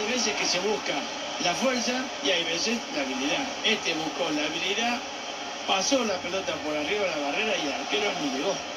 hay veces que se busca la fuerza y hay veces la habilidad. Este buscó la habilidad, pasó la pelota por arriba de la barrera y el arquero ni llegó.